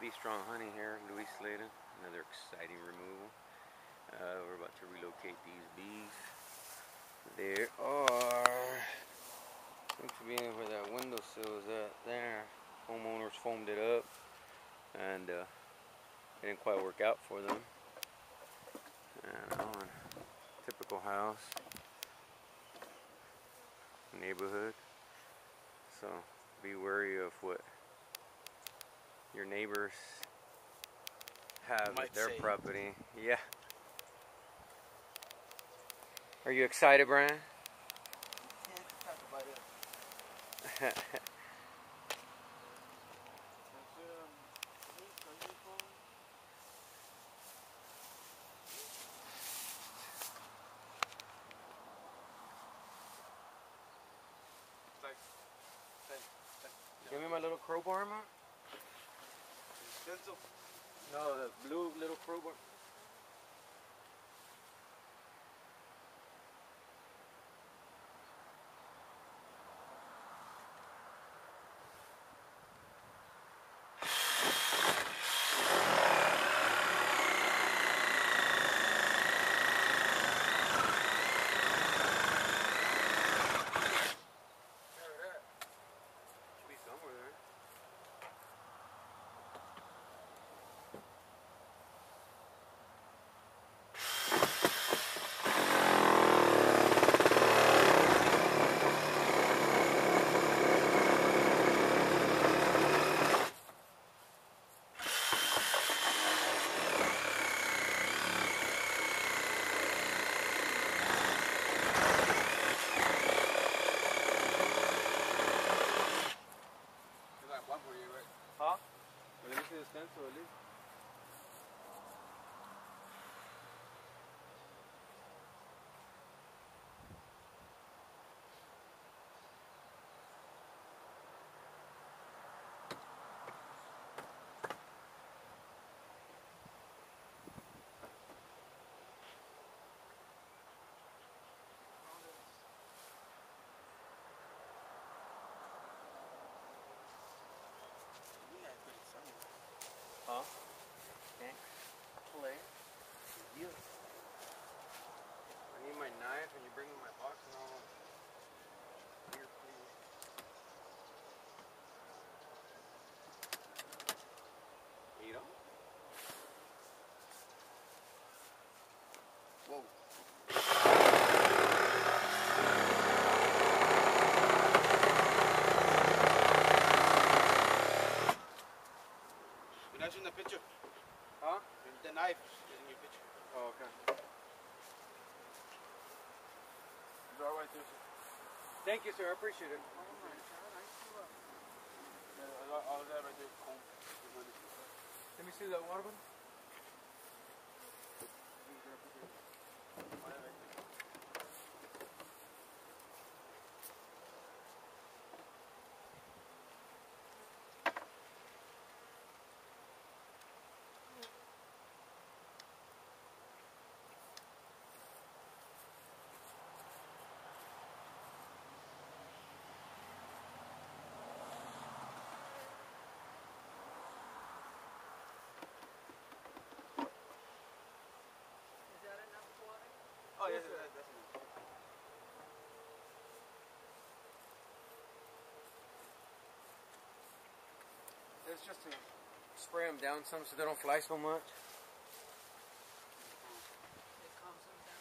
Bee Strong Honey here, Luis Slayton. Another exciting removal. We're about to relocate these bees. There are, seems to be where that windowsill is at there. Homeowners foamed it up and it didn't quite work out for them. And on typical house, neighborhood. So be wary of what your neighbors have at their property. Yeah. Are you excited, Brian? Yeah, talk about it. Give me my little crowbar, man. Stencil? No, the blue little crowbar. Huh? Well, let me see the stencil at least. Huh? Okay. Play. Yeah. I need my knife and you bring me my box and all. Here, please. You know? Whoa. You're not in the picture. Huh? The knife is in your picture. Oh, okay. It's all right there, sir. Thank you, sir. I appreciate it. Oh my God, I see what. Yeah, all that right there. Let me see that water bottle. Oh, yes, that's enough. It's just to spray them down some so they don't fly so much. It calms them down.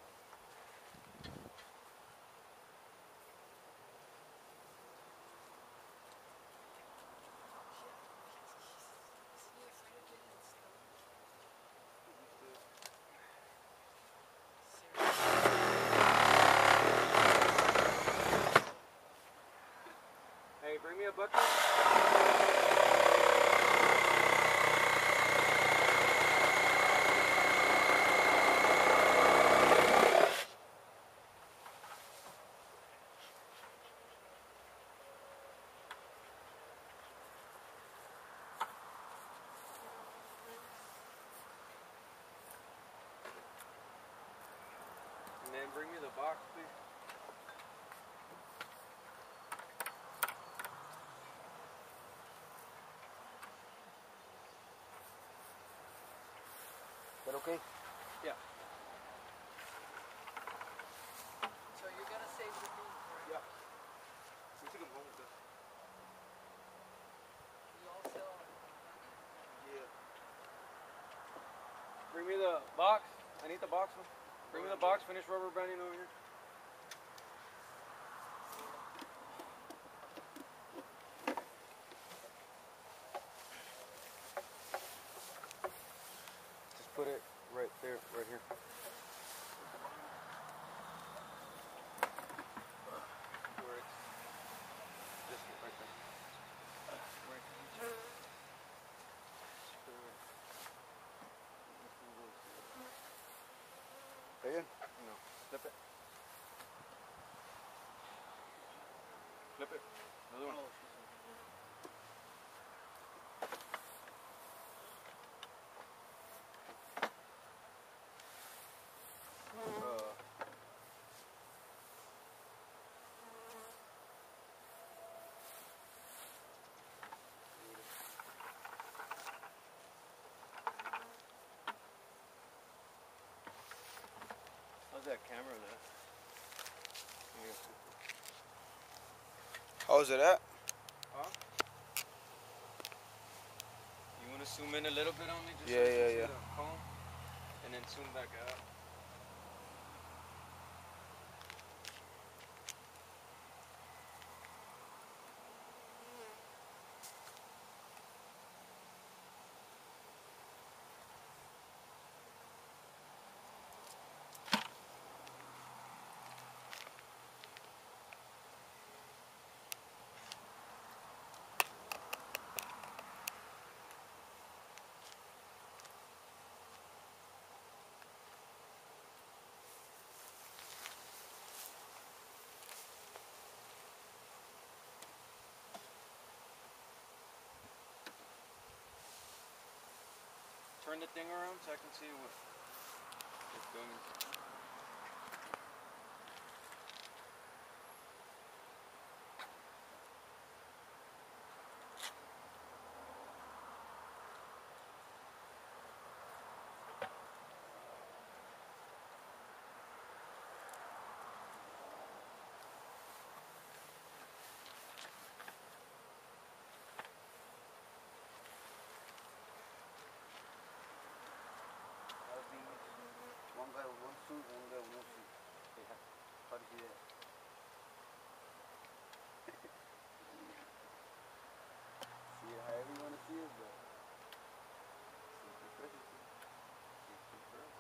Hey, bring me a bucket. And then bring me the box, please. Okay. Yeah. So you're gonna save the beans, right? Yeah. We took them home with us. You all sell it. Yeah. Bring me the box. I need the box one. Bring me the box. Finish rubber banding over here. Just put it right there, right here. Where it's just right there. Right. Again? No. Flip it. Flip it. Another one. How's that camera now? How's it at? Huh? You want to zoom in a little bit on me? Just Yeah, so you can yeah, see yeah. the cone? And then zoom back out. Turn the thing around so I can see what it's doing. One guy with one suit, one guy with no suit. Yeah. How do you do that? See it however you want to see it, but see if it's precious. See if it's precious.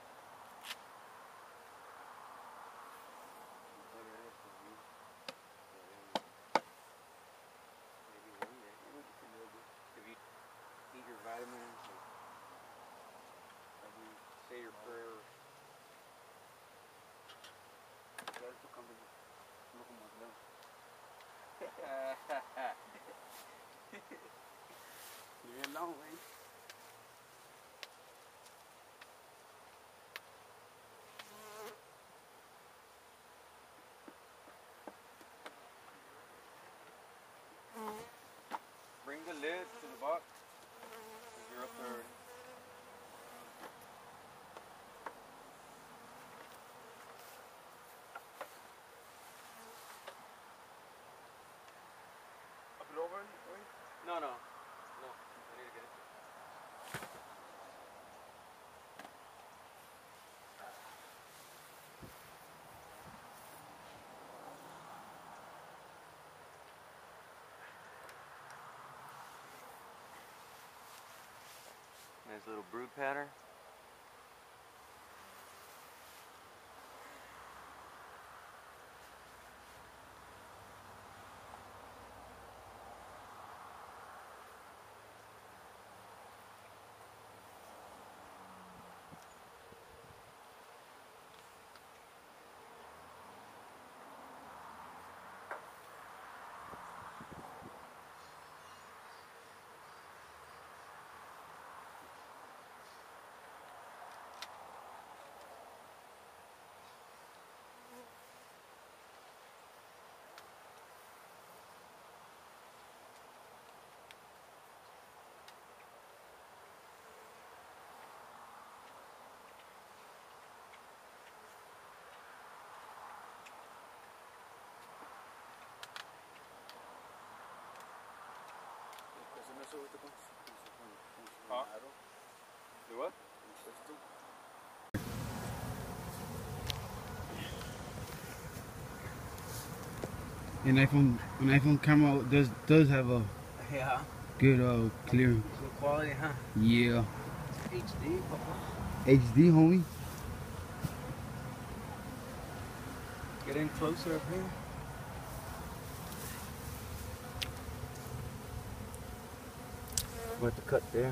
Whatever it is for you. Maybe one day. Maybe just a little bit. If you eat your vitamins, like you say your prayers. Ya esto cambia. No como Leo. Leave it alone, man. Bring the lid to the box. 'Cause you're up there already. Up and over? No, no. No. I need to get it. Nice little brood pattern. eso ahorita ¿De what? An iPhone camera does have a Yeah. good clear. Good quality, huh? Yeah. HD, papa. HD, homie. Get in closer up here. What to cut there?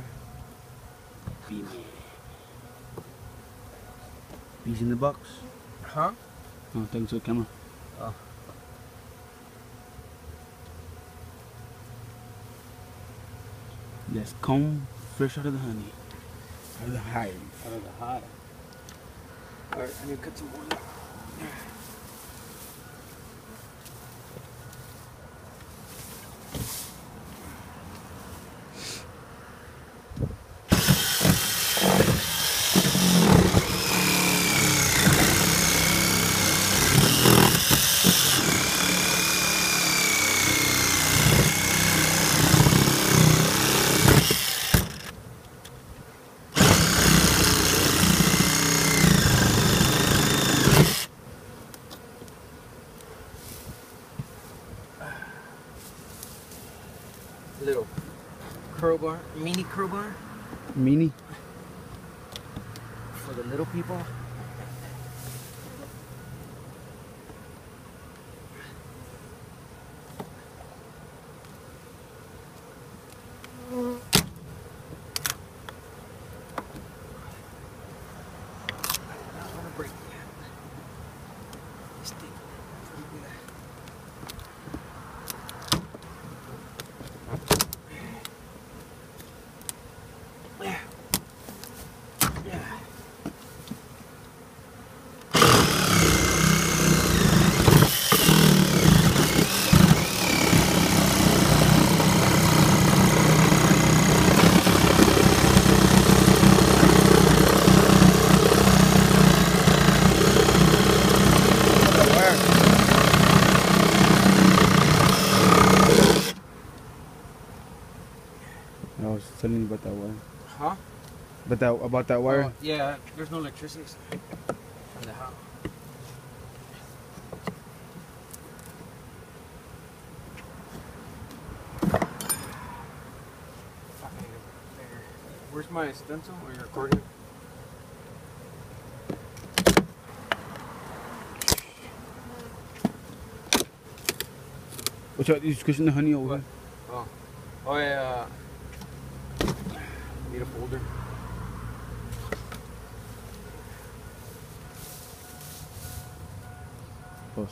Bees in the box. Huh? Oh, thanks to the camera. Oh. That's comb fresh out of the honey. Out of the hive. Out of the hive. Alright, I need to cut some more. Little crowbar, mini crowbar Mini. for the little people. I was telling you about that wire. Huh? About that wire. Oh, yeah, there's no electricity in the house. Where's my stencil? Are you recording? Watch out, you're squishing the honey over here. Oh. Oh yeah. Need a folder. Boss.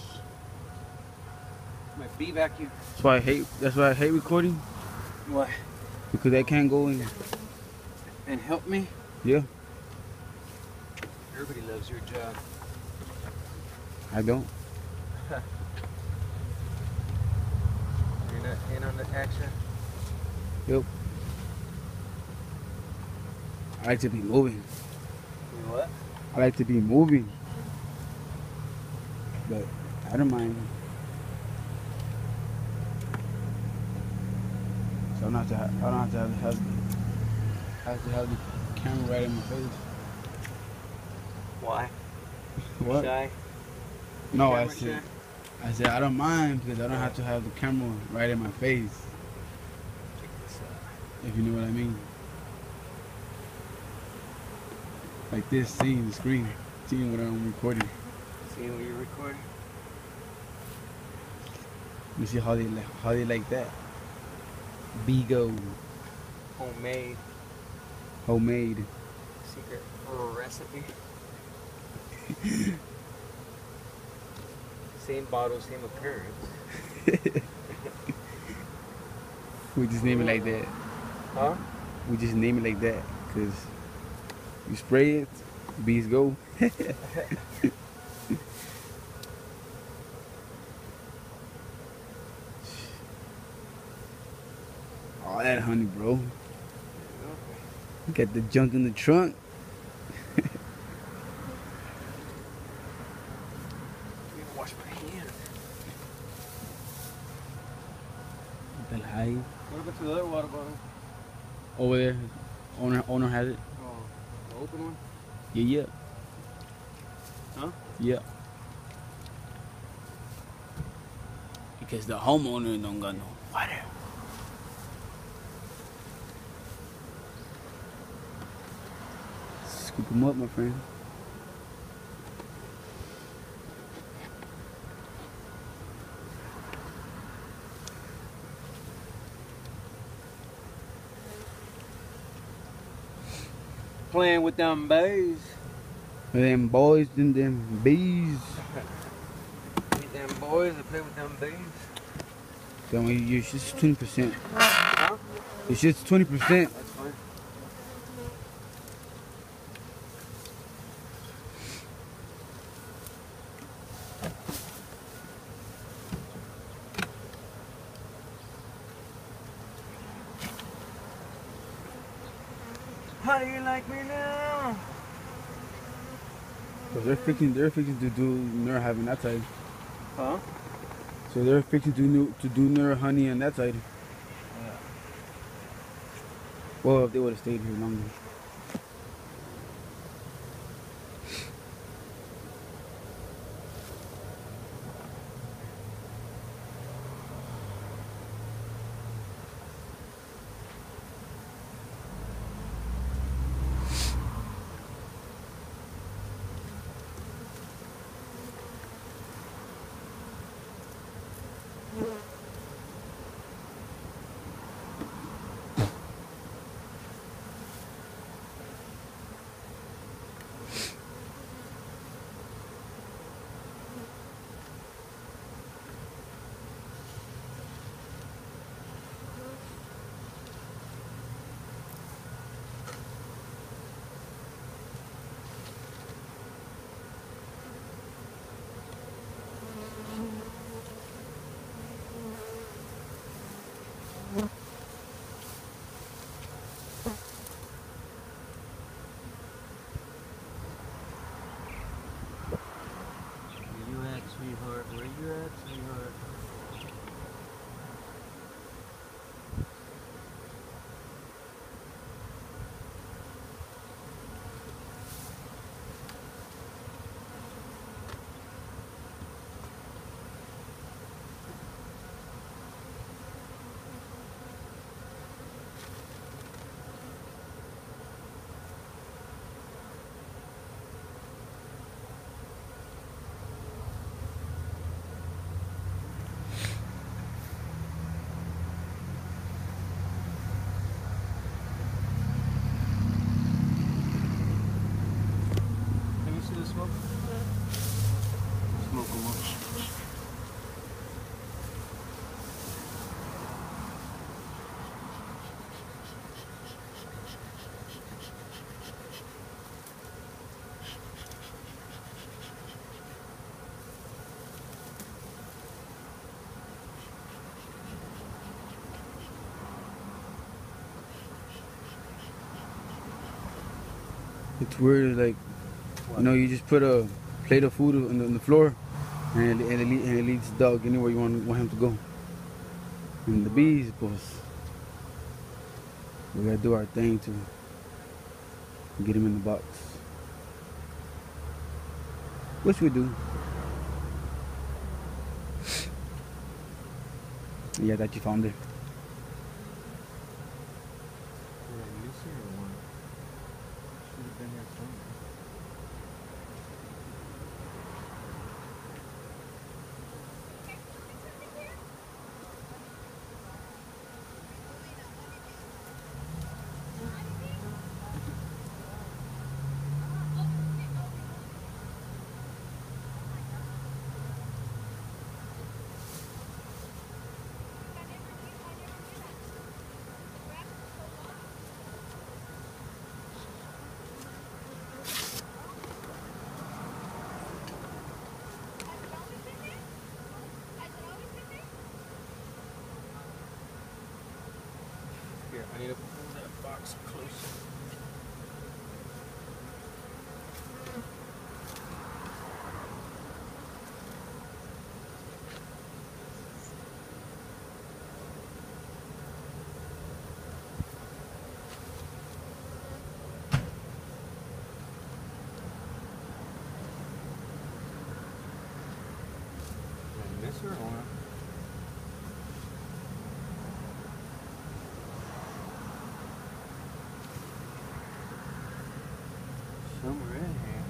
My bee vacuum. That's why I hate recording. What? Because I can't go in. And help me? Yeah, Everybody loves your job. I don't. You're not in on the action? Yep. I like to be moving. You what? I like to be moving. But I don't mind. So I don't have to have the camera right in my face. Why? What? Shy? No, Camera shy? I said I don't mind because I don't have to have the camera right in my face. Check this out. If you know what I mean. Like this, seeing the screen, seeing what I'm recording. See what you're recording? You see how they like that. Bigo, Homemade. homemade. Secret recipe. Same bottle, same appearance. We just name it like that. Huh? We just name it like that because you spray it, bees go. All that honey, bro. Got the junk in the trunk. I'm gonna wash my hands. The hive. What about to the other water bottle. Over there. Owner has it. Oh, the open one? Yeah. Huh? Yeah. Because the homeowner don't got no water. Scoop them up, my friend. Playing with them bays. Them boys and them bees. With them boys that play with them bays. Tell me, your shit's 20%. Huh? Your shit's 20%. That's fine. How do you like me now? Cause they're fixing to do nerve having that side. Huh? So they're fixing to do nerve honey on that side. Yeah. Well, if they would have stayed here longer. Where you at, sweetheart? Where you at, sweetheart? Can you see the smoke? Smoke them up. It's weird, like, you know, you just put a plate of food on the floor, and it leads the dog anywhere you want him to go. And the bees, boss, we gotta do our thing to get him in the box, which we do. Yeah, that you found it. Here, I need to pull that box closer. closer or what? Somewhere in here.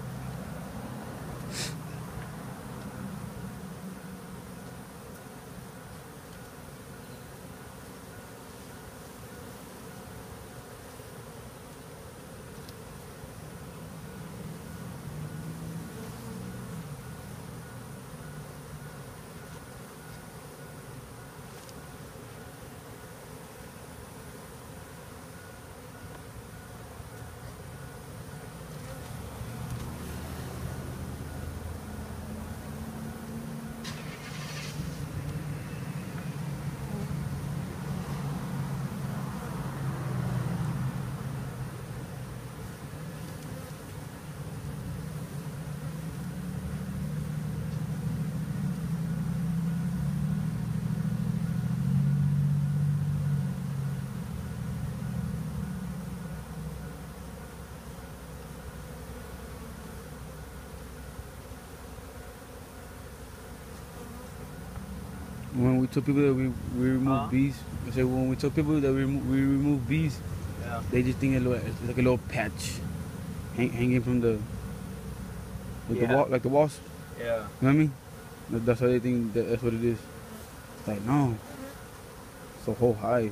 When we tell people that we remove bees, I say when we tell people that we remove bees, Yeah. they just think it's like a little patch hanging from the wall, like the walls. Yeah. You know what I mean? That's how they think that's what it is. It's like, no, it's a whole hive.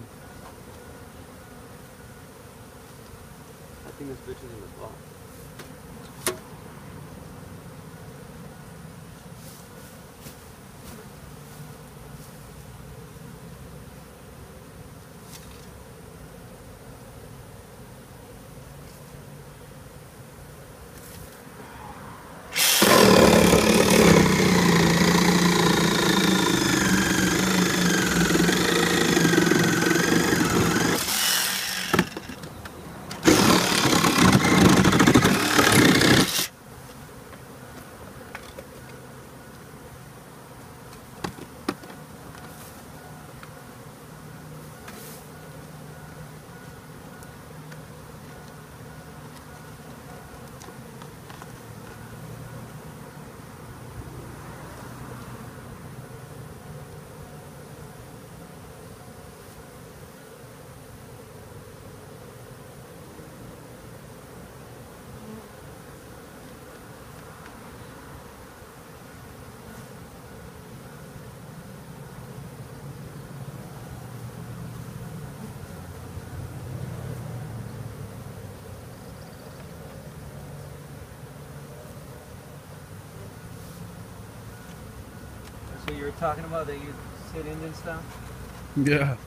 I think this bitch is in the block. So you were talking about that you sit Indian style? Yeah.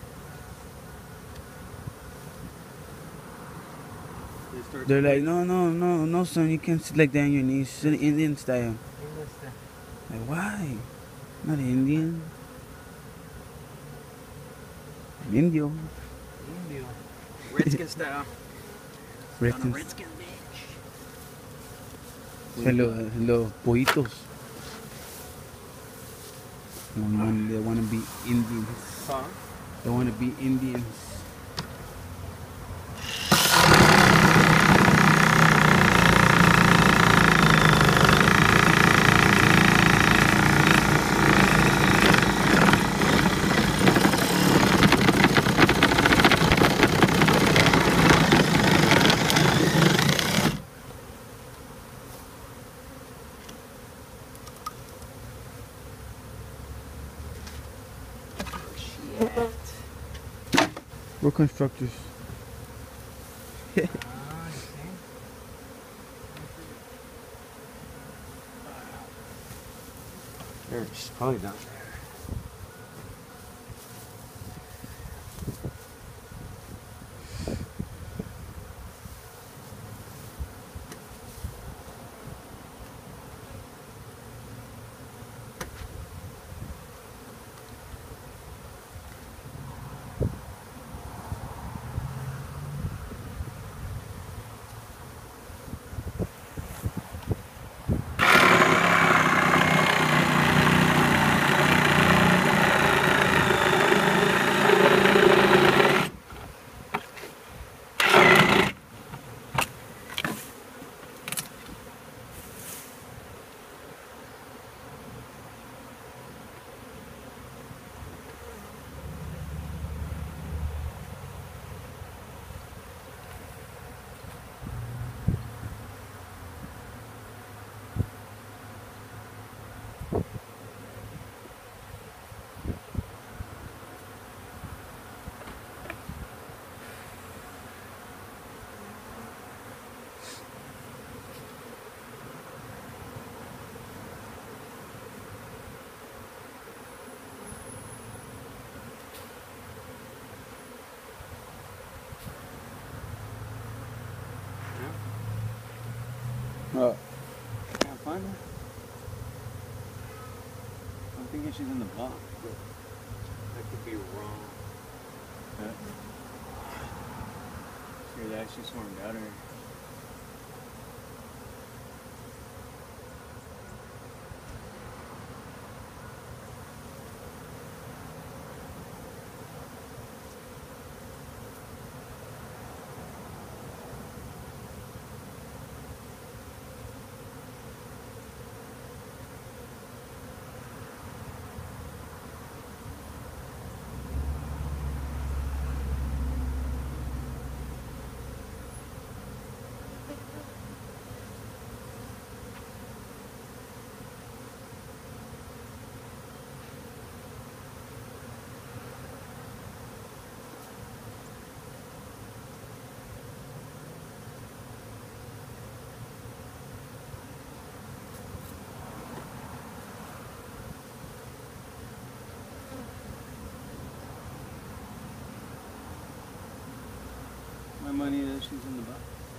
They're like, no, son, you can't sit like that on your knees. Sit Indian style. Indian style. Like, why? Not Indian. I'm Indio. Indio. Redskin style. Redskins. Redskin bitch. Los pollitos. They want to be Indians. Huh? They want to be Indians. We're constructors. There's probably down there. Can't find her. I'm thinking she's in the box, but I could be wrong. Yeah, they actually swarmed out of here. My money is she's in the box.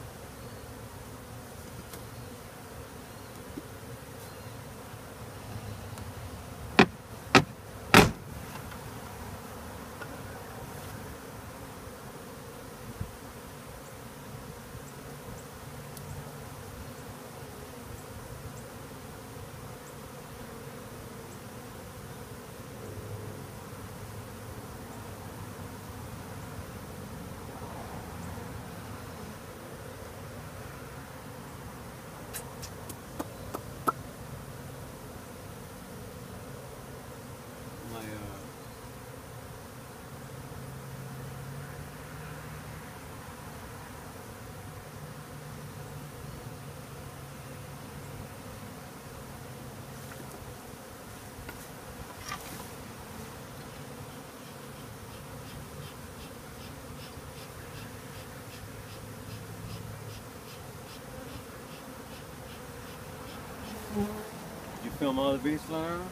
Did you film all the bees flying around?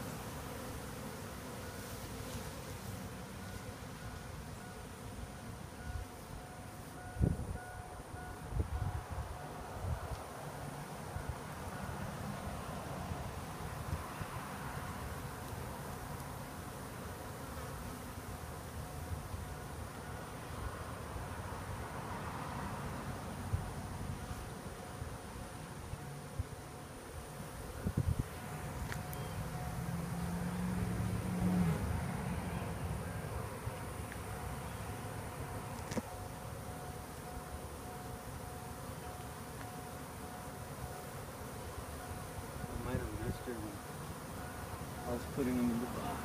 I might have missed her when I was putting them in the box.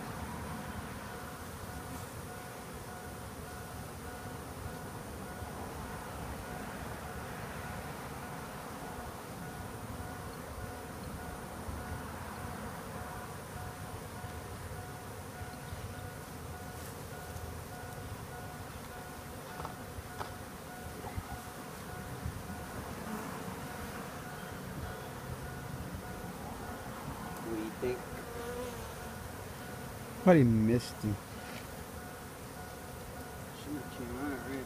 What do you think? Probably missed you. She came out already.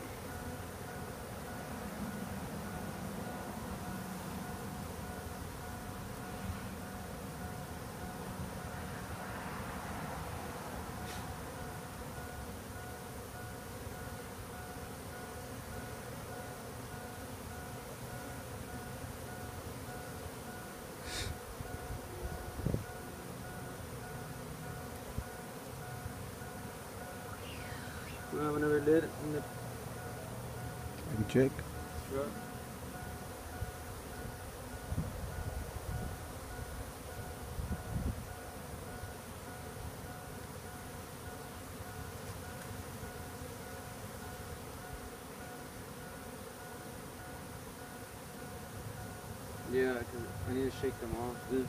We have another lid in the I can check. truck. Yeah, because I need to shake them off. This.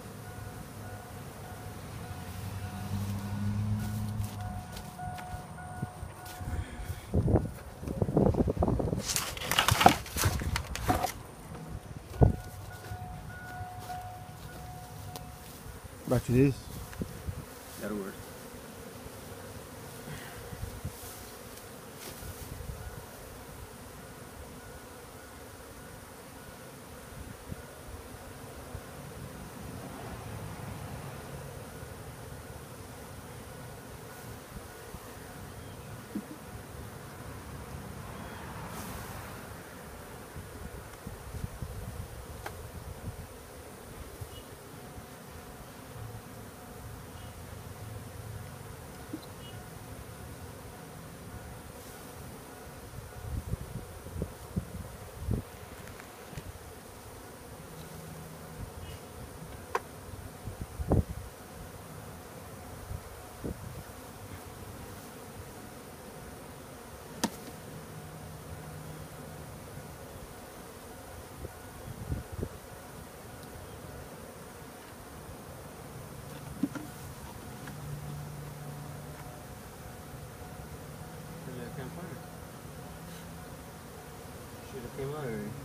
Back to this. That'll work. Should have came out already.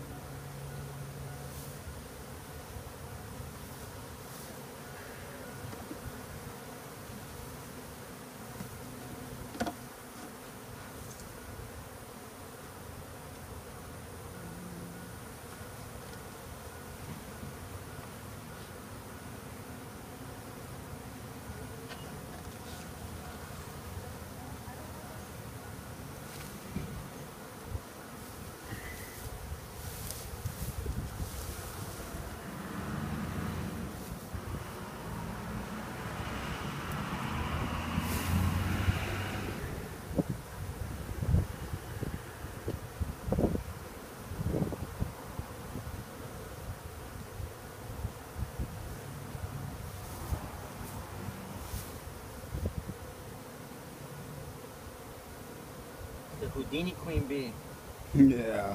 The Houdini queen bee. Yeah.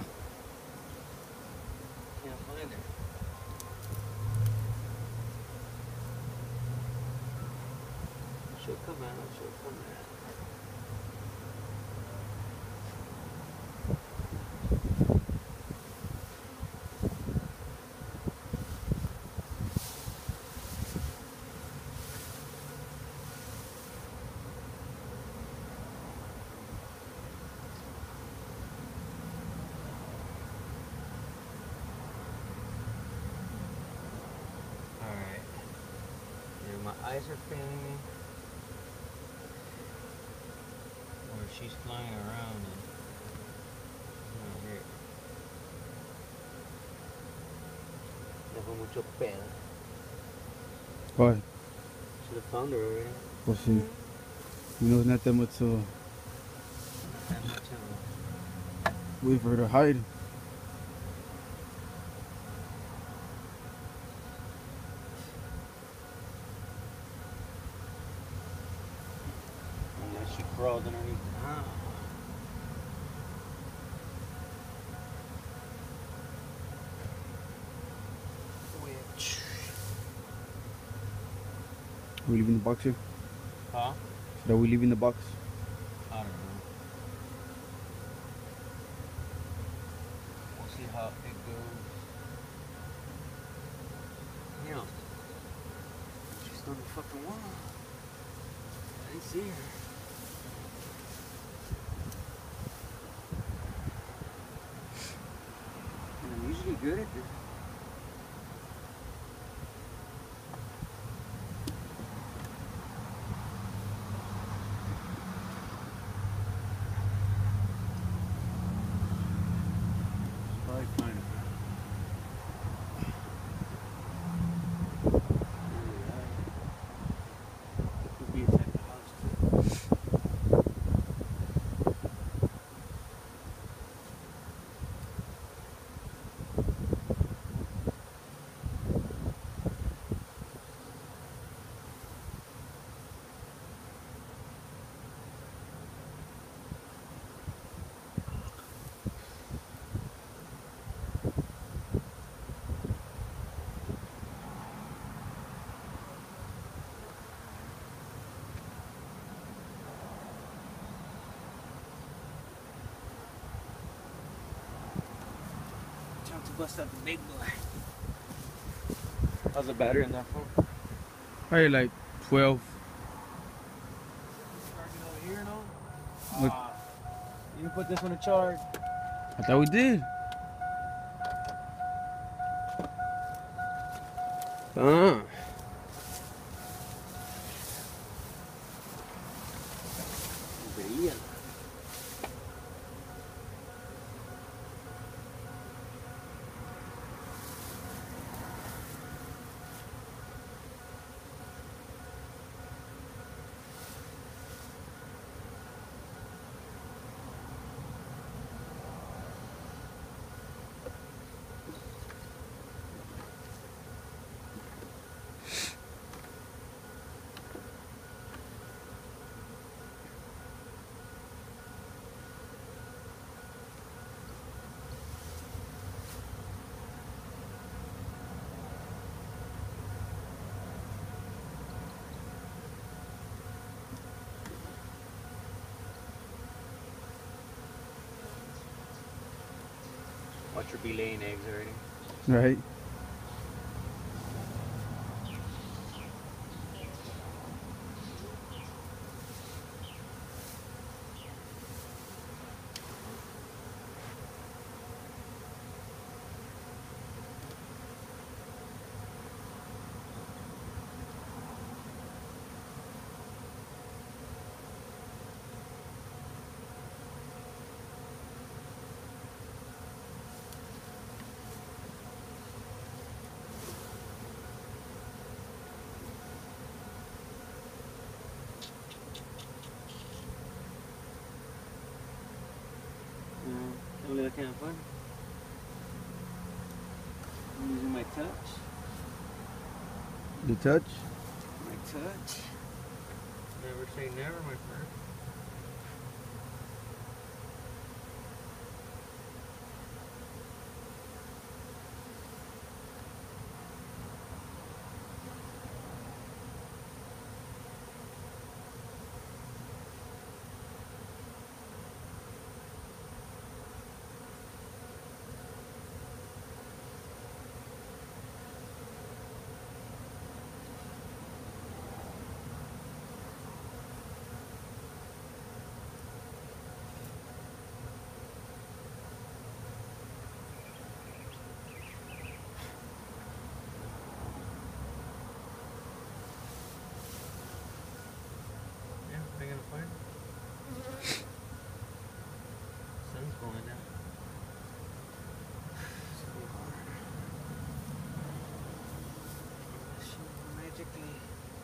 Can't find her. She'll come out, she'll come out. Alright. My eyes are failing me. Or she's flying around and she's not here. Dejó mucho pedo. Why? Should have found her already. Well, see. You know, it's not that much, Not that much of wait for her to hide. unless she crawled underneath the house. Which? Are we leaving the box here? Huh? Are we leaving the box? I don't know. We'll see how it goes. Yeah. She's on the fucking wall. I didn't see her. And I'm usually good at this. Probably find it. Could be inside the house too. Time to bust out the big boy. How's the battery in that phone? Probably like 12. Charging over here, no? What? You can put this one to charge. I thought we did. Brilla. Watch her be laying eggs already. Right? Tell me that kind of fun. I'm using my touch. The touch? My touch. Never say never, my friend. Bringing a fire? Sun's going down. It's gonna be hard. Magically.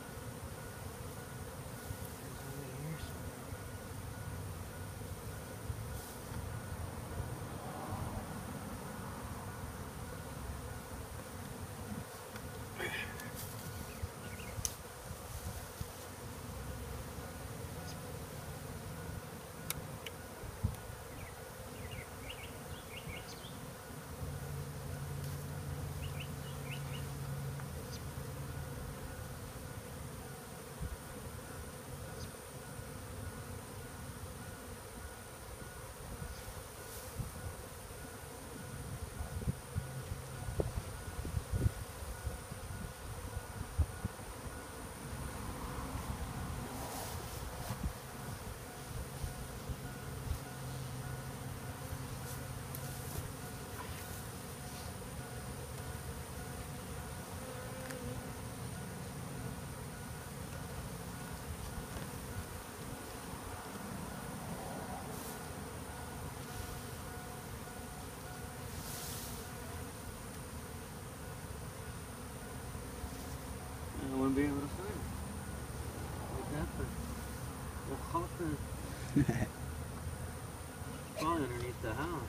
It's only here somewhere. I wouldn't be able to find it. Like that, but we'll hop in. Probably underneath the house.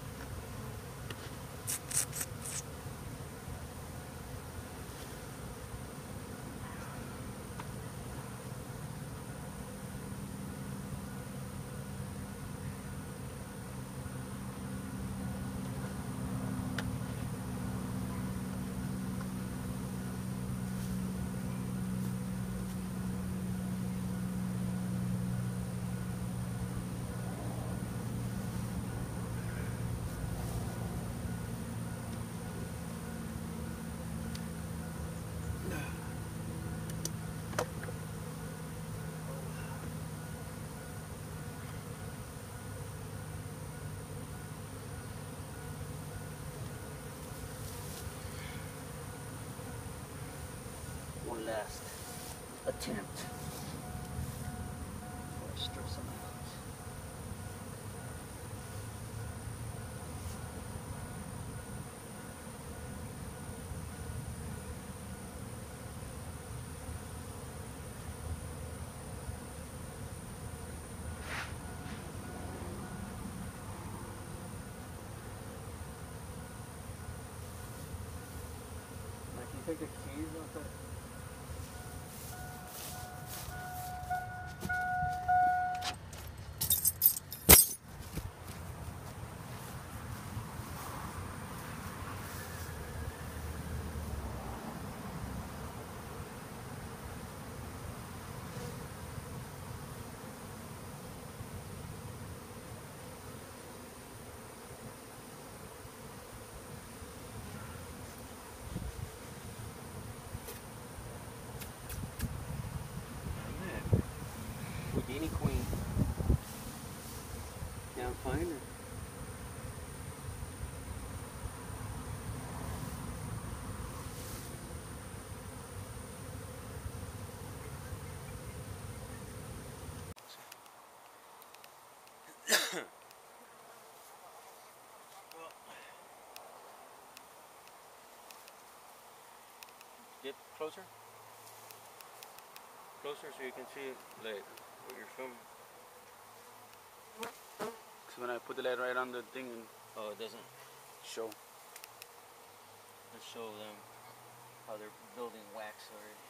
One last attempt before I stress them out. Like, you take the keys off that. I'm fine. Get closer. Closer so you can see like what you're filming. Because when I put the light right on the thing and Oh, it doesn't show. show them how they're building wax already.